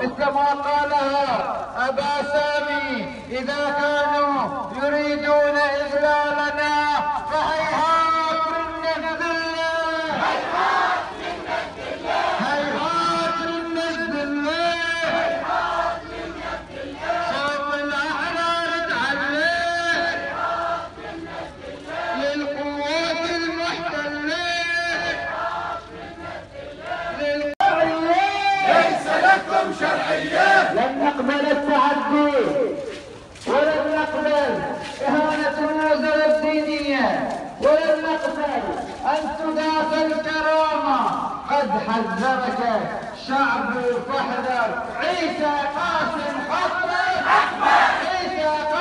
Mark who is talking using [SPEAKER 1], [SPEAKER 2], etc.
[SPEAKER 1] مثل ما قالها أبا سامي: إذا كانوا يريدون إذلالنا فهيهات منا الذلة، هيهات منا الذلة، هيهات منا الذلة، هيهات منا الذلة، صوت الأحرار تعلق، هيهات منا الذلة، للقوات المحتلة، هيهات منا الذلة، ليس لكم شرعية. لن نقبل التعدي ولن نقبل إهانة الوزراء الدينية، ولن نقبل أن تضاف الكرامة. قد حذرك شعب فاحذر. عيسى قاسم حطب، عيسى